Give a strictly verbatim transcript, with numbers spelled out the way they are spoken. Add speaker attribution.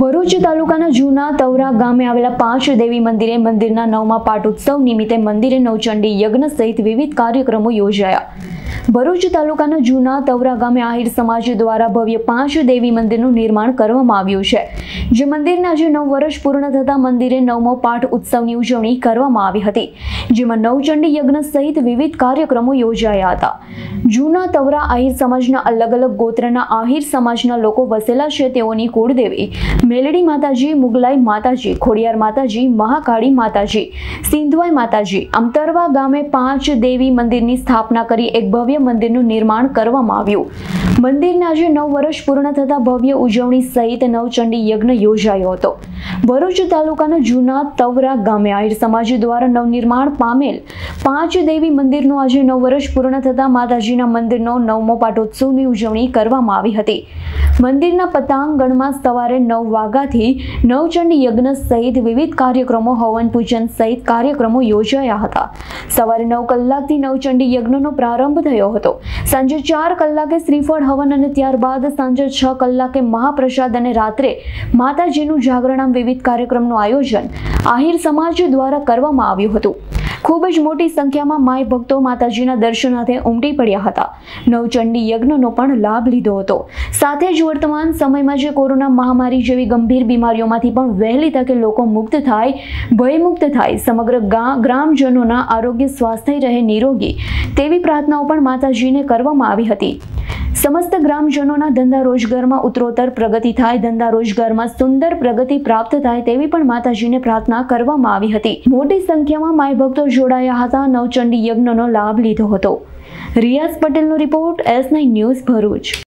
Speaker 1: ભરૂચ તાલુકાના જૂના તવરા ગામે આવેલા પાંચ દેવી મંદિરે મંદિરના નવમા પાટ ઉત્સવ નિમિત્તે મંદિરે નવચંડી યજ્ઞ સહિત વિવિધ કાર્યક્રમો યોજાયા। ભરૂચ તાલુકાના જૂના તવરા ગામે આહિર સમાજ દ્વારા ભવ્ય પાંચ દેવી મંદિરનું નિર્માણ કરવામાં આવ્યું છે, જે મંદિરને આજે નવ વર્ષ પૂર્ણ થતા મંદિરે નવમો પાઠ ઉત્સવની ઉજવણી કરવામાં આવી હતી, જેમાં નવચંડી યજ્ઞ સહિત વિવિધ કાર્યક્રમો યોજાયા હતા। જૂના તવરા આહિર સમાજના અલગ અલગ ગોત્રના આહિર સમાજના લોકો વસેલા છે, તેઓની કુળદેવી મેલડી માતાજી, મુગલાઈ માતાજી, ખોડિયાર માતાજી, મહાકાળી માતાજી, સિંધવાઈ માતાજી આમ તરવા ગામે પાંચ દેવી મંદિરની સ્થાપના કરી એક ભવ્ય મંદિરનું નિર્માણ કરવામાં આવ્યું। મંદિરને આજે નવ વર્ષ પૂર્ણ થતા ભવ્ય ઉજવણી સહિત નવચંડી યજ્ઞ યોજાયો હતો। ભરૂચ તાલુકાના જૂના તવરા ગામે આહિર સમાજ દ્વારા નવનિર્માણ પામેલ પાંચ દેવી મંદિરનું આજે નવ વર્ષ પૂર્ણ થતા માતાજીના મંદિરનો નવમો પાટોત્સવની ઉજવણી કરવામાં આવી હતી। મંદિરના પતાંગણમાં સવારે નવ વાગ્યાથી નવચંડી યજ્ઞ સહિત વિવિધ કાર્યક્રમો, હવન પૂજન સહિત કાર્યક્રમો યોજાયા હતા। સવારે નવ કલાકથી નવચંડી યજ્ઞનો પ્રારંભ થયો હતો। સાંજે ચાર કલાકે શ્રીફળ હવન અને ત્યારબાદ સાંજે છ કલાકે મહાપ્રસાદ અને રાત્રે માતાજીનું જાગરણ આમ વિવિધ કાર્યક્રમનું આયોજન આહિર સમાજ દ્વારા કરવામાં આવ્યું હતું। ખૂબ જ મોટી સંખ્યામાં માય ભક્તો માતાજીના દર્શનાર્થે ઉમટી પડ્યા હતા। નવચંડી યજ્ઞનો પણ લાભ લીધો હતો। સાથે જ વર્તમાન સમયમાં જે કોરોના મહામારી જેવી ગંભીર બીમારીઓમાંથી પણ વહેલી તકે લોકો મુક્ત થાય, ભયમુક્ત થાય, સમગ્ર ગ્રામજનોના આરોગ્ય સ્વાસ્થ્ય રહે નિરોગી તેવી પ્રાર્થનાઓ પણ માતાજીને કરવામાં આવી હતી। સમસ્ત ગ્રામજનોના ધંધા રોજગારમાં ઉત્તરોત્તર પ્રગતિ થાય, ધંધા રોજગારમાં સુંદર પ્રગતિ પ્રાપ્ત થાય તેવી પણ માતાજીને પ્રાર્થના કરવામાં આવી હતી। મોટી સંખ્યામાં માય ભક્તો જોડાયા હતા, નવચંડી યજ્ઞનો લાભ લીધો હતો। રિયાઝ પટેલનો report, S nine news, Bharuch.